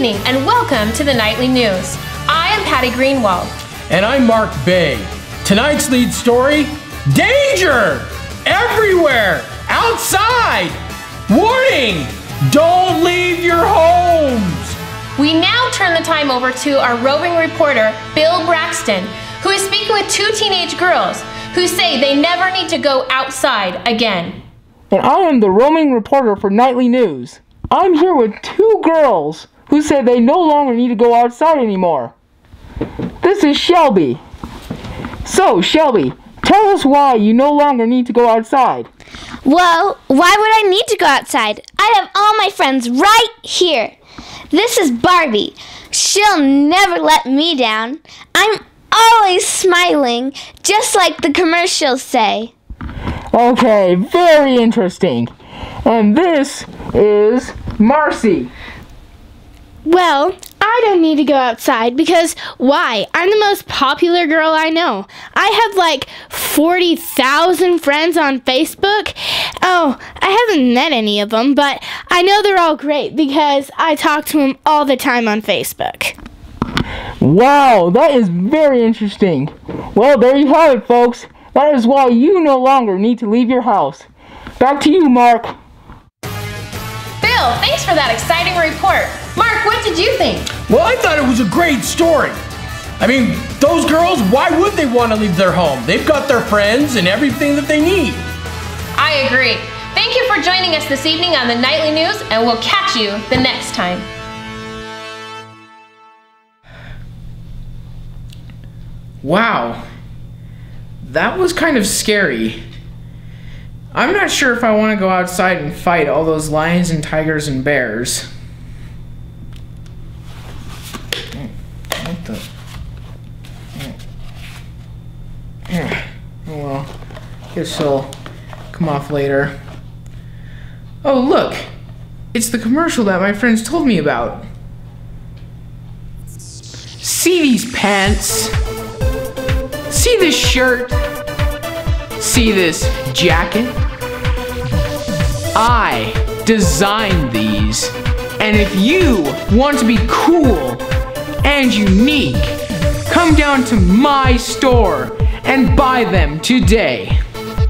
evening and welcome to the Nightly News. I am Patty Greenwald. And I'm Mark Bay. Tonight's lead story, danger! Everywhere! Outside! Warning! Don't leave your homes! We now turn the time over to our roving reporter, Bill Braxton, who is speaking with two teenage girls who say they never need to go outside again. And I am the roaming reporter for Nightly News. I'm here with two girls who say they no longer need to go outside anymore. This is Shelby. So, Shelby, tell us why you no longer need to go outside. Well, why would I need to go outside? I have all my friends right here. This is Barbie. She'll never let me down. I'm always smiling, just like the commercials say. Okay, very interesting. And this is Marcy. Well, I don't need to go outside because why? I'm the most popular girl I know. I have like 40,000 friends on Facebook. Oh, I haven't met any of them, but I know they're all great because I talk to them all the time on Facebook. Wow, that is very interesting. Well, there you have it, folks. That is why you no longer need to leave your house. Back to you, Mark. Bill, thanks for that exciting report. Mark, what did you think? Well, I thought it was a great story. I mean, those girls, why would they want to leave their home? They've got their friends and everything that they need. I agree. Thank you for joining us this evening on the Nightly News, and we'll catch you the next time. Wow, that was kind of scary. I'm not sure if I want to go outside and fight all those lions and tigers and bears. What the? Oh well, guess I'll come off later. Oh look, it's the commercial that my friends told me about. See these pants? See this shirt? See this jacket? I designed these. And if you want to be cool and unique, come down to my store and buy them today.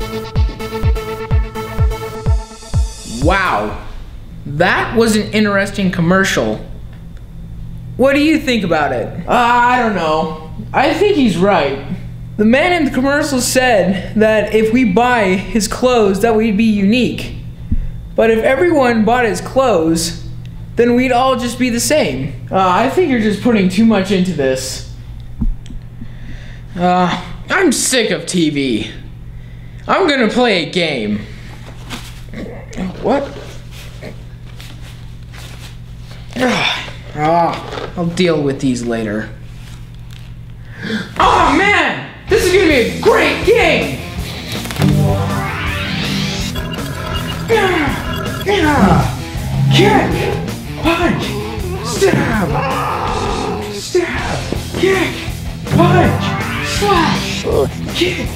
Wow, that was an interesting commercial. What do you think about it? I don't know. I think he's right. The man in the commercial said that if we buy his clothes, that we'd be unique. But if everyone bought his clothes, then we'd all just be the same. I think you're just putting too much into this. I'm sick of TV. I'm gonna play a game. What? I'll deal with these later. Oh man! This is gonna be a great game! Kick! Punch! Stab! Stab! Kick! Punch! Slash! Kick!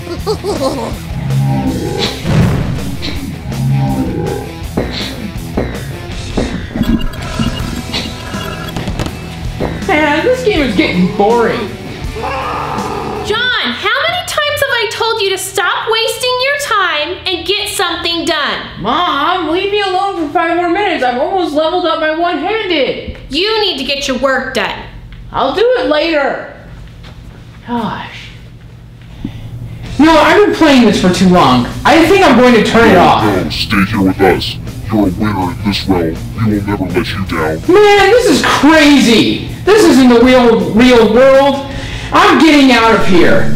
Man, this game is getting boring. John, how many times have I told you to stop wasting your time and get something done? Mom, leave me alone for 5 more minutes. I've almost leveled up my one-handed. You need to get your work done. I'll do it later. Gosh. No, I've been playing this for too long. I think I'm going to turn it off. No, stay here with us. You're a winner in this realm. We will never let you down. Man, this is crazy. This isn't the real world. I'm getting out of here.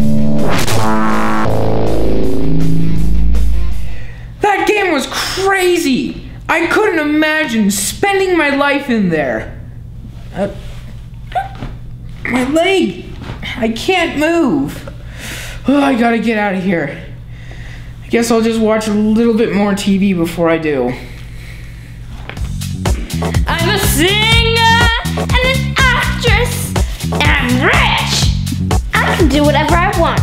That game was crazy. I couldn't imagine spending my life in there. My leg. I can't move. Oh, I gotta get out of here. I guess I'll just watch a little bit more TV before I do. I'm a singer and an actress and I'm rich. I can do whatever I want.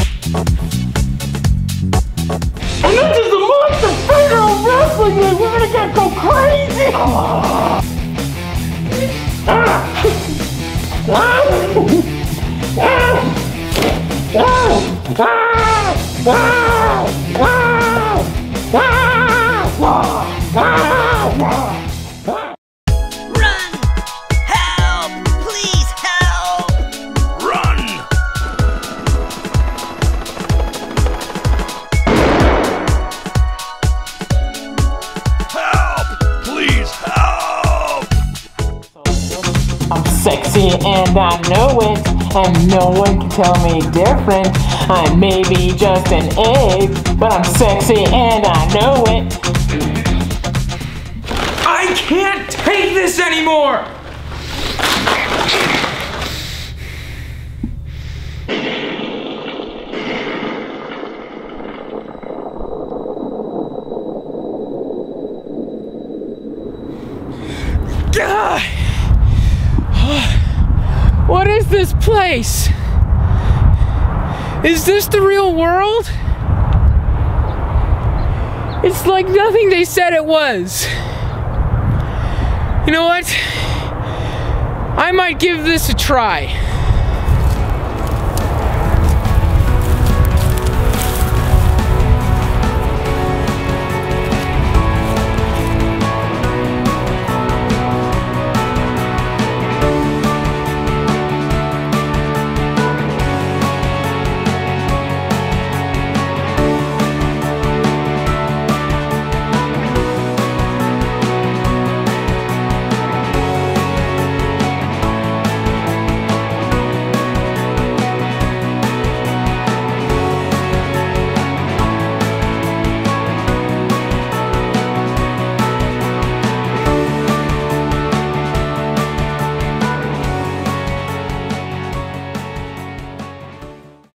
And this is the Monster Federal Wrestling League. We're gonna get so crazy. Run! Help! Please help! Run! Help! Please help! I'm sexy and I know it, and no one can tell me different. I may be just an egg, but I'm sexy and I know it. I can't take this anymore! God! What is this place? Is this the real world? It's like nothing they said it was. You know what? I might give this a try.